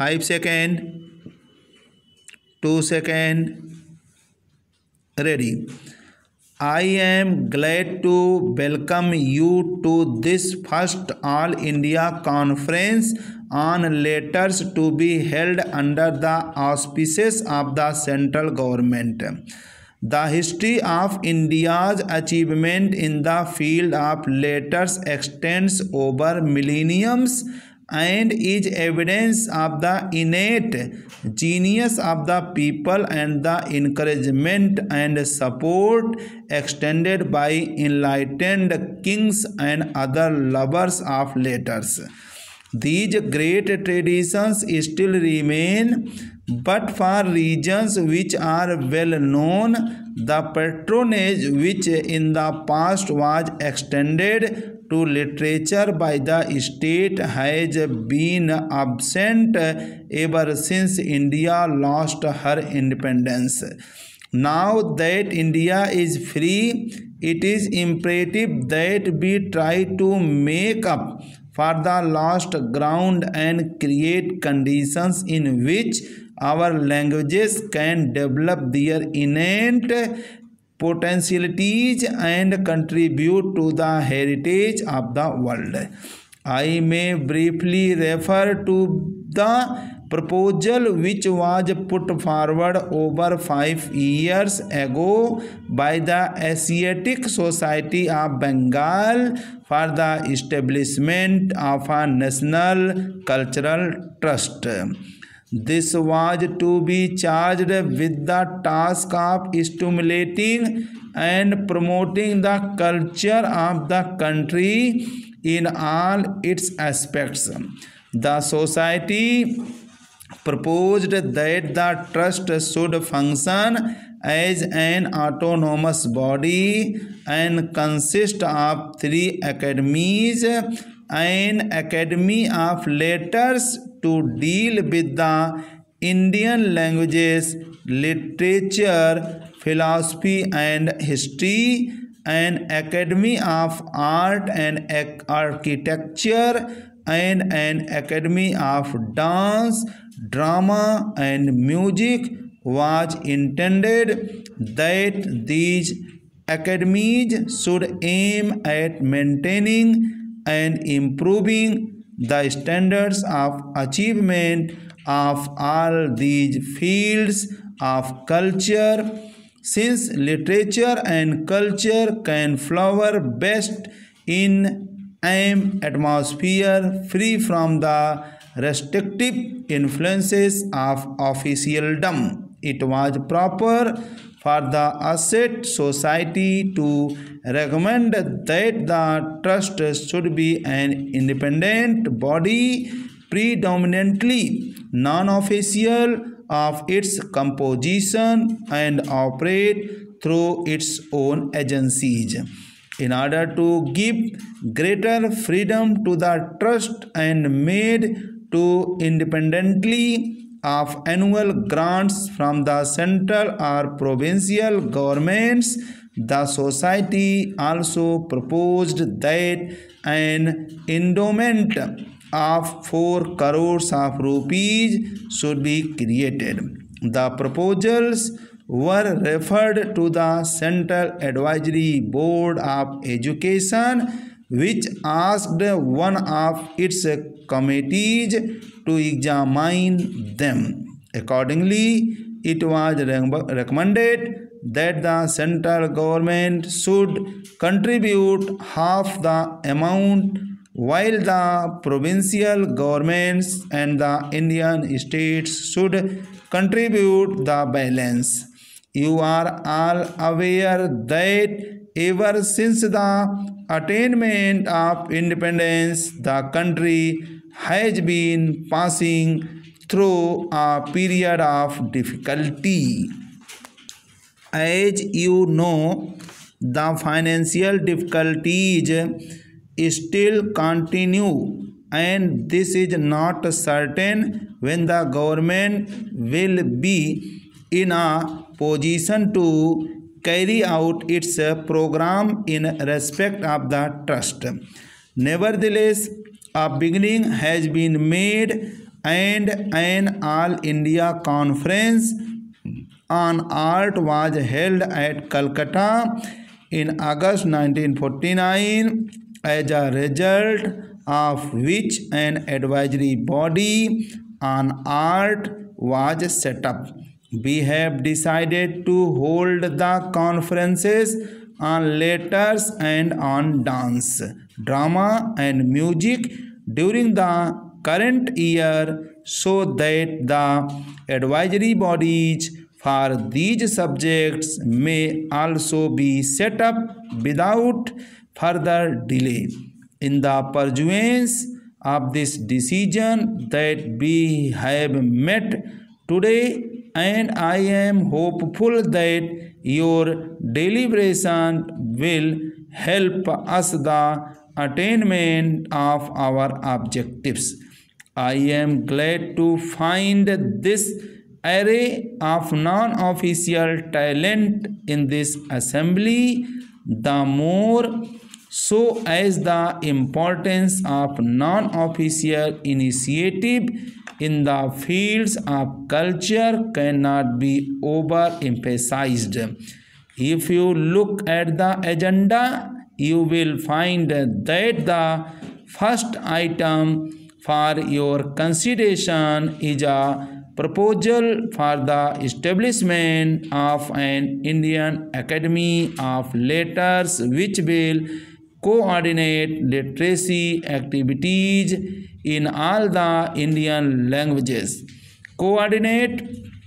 5 seconds, 2 seconds, ready. I am glad to welcome you to this first All India Conference on Letters to be held under the auspices of the central government. The history of India's achievement in the field of letters extends over millenniums and is evidence of the innate genius of the people and the encouragement and support extended by enlightened kings and other lovers of letters. These great traditions still remain, but for regions which are well known, the patronage which in the past was extended to literature by the state has been absent ever since India lost her independence. Now that India is free, it is imperative that we try to make up for the lost ground and create conditions in which our languages can develop their innate potentialities and contribute to the heritage of the world. I may briefly refer to the proposal which was put forward over 5 years ago by the Asiatic Society of Bengal for the establishment of a national cultural trust. This was to be charged with the task of stimulating and promoting the culture of the country in all its aspects. The society proposed that the trust should function as an autonomous body and consist of 3 academies: an Academy of Letters to deal with the Indian languages, literature, philosophy and history, an Academy of Art and Architecture, and an Academy of Dance, Drama and Music. Was intended that these academies should aim at maintaining and improving the standards of achievement of all these fields of culture, since literature and culture can flower best in an atmosphere free from the restrictive influences of officialdom. It was proper for the Asset Society to recommend that the trust should be an independent body, predominantly non-official of its composition, and operate through its own agencies. In order to give greater freedom to the trust and made to independently of annual grants from the central or provincial governments, the society also proposed that an endowment of 4 crores of rupees should be created. The proposals were referred to the Central Advisory Board of Education, which asked one of its committees to examine them. Accordingly, it was recommended that the central government should contribute half the amount, while the provincial governments and the Indian states should contribute the balance. You are all aware that ever since the attainment of independence, the country has been passing through a period of difficulty. As you know, the financial difficulties still continue, and this is not certain when the government will be in a position to carry out its program in respect of the trust. Nevertheless, a beginning has been made, and an All India Conference on Art was held at Calcutta in August 1949, as a result of which an advisory body on art was set up. We have decided to hold the conferences on letters and on dance, drama and music during the current year so that the advisory bodies for these subjects may also be set up without further delay. In the pursuance of this decision that we have met today, and I am hopeful that your deliberation will help us the attainment of our objectives. I am glad to find this array of non-official talent in this assembly, the more so as the importance of non-official initiative in the fields of culture cannot be overemphasized. If you look at the agenda, you will find that the first item for your consideration is a proposal for the establishment of an Indian Academy of Letters which will coordinate literacy activities in all the Indian languages. Coordinate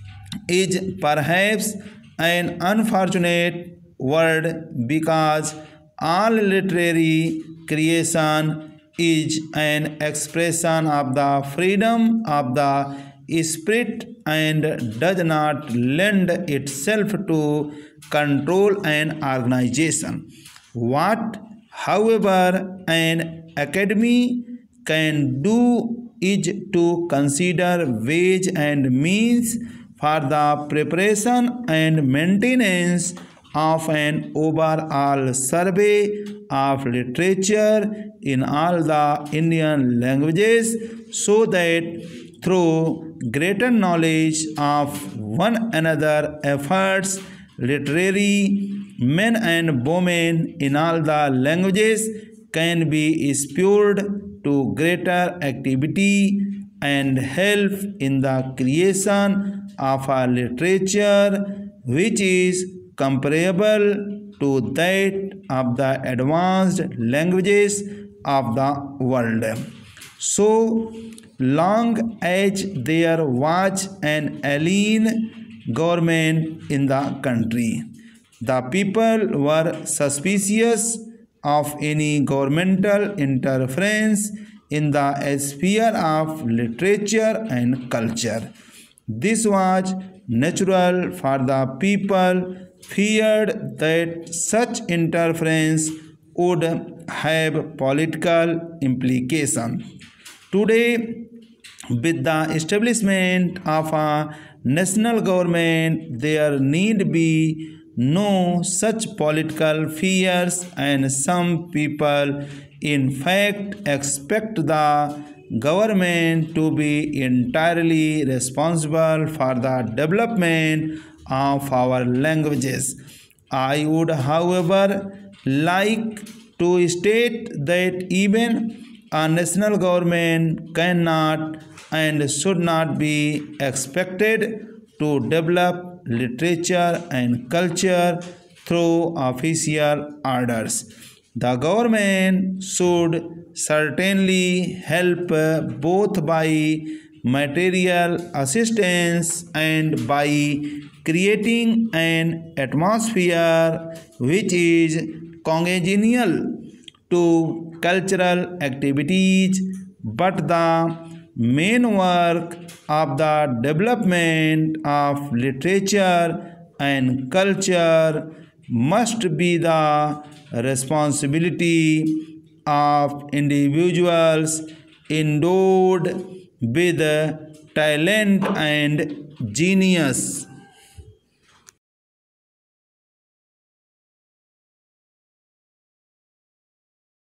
is perhaps an unfortunate word because all literary creation is an expression of the freedom of the spirit and does not lend itself to control and organization. What, however, an academy can do is to consider ways and means for the preparation and maintenance of an overall survey of literature in all the Indian languages so that through greater knowledge of one another efforts, literary men and women in all the languages can be spurred to greater activity and help in the creation of a literature which is comparable to that of the advanced languages of the world. So long as there was an alien government in the country, the people were suspicious of any governmental interference in the sphere of literature and culture. This was natural, for the people feared that such interference would have political implications. Today, with the establishment of a national government, there need be no such political fears, and some people in fact expect the government to be entirely responsible for the development of our languages. I would, however, like to state that even a national government cannot and should not be expected to develop literature and culture through official orders. The government should certainly help both by material assistance and by creating an atmosphere which is congenial to cultural activities, but the main work of the development of literature and culture must be the responsibility of individuals endowed with talent and genius.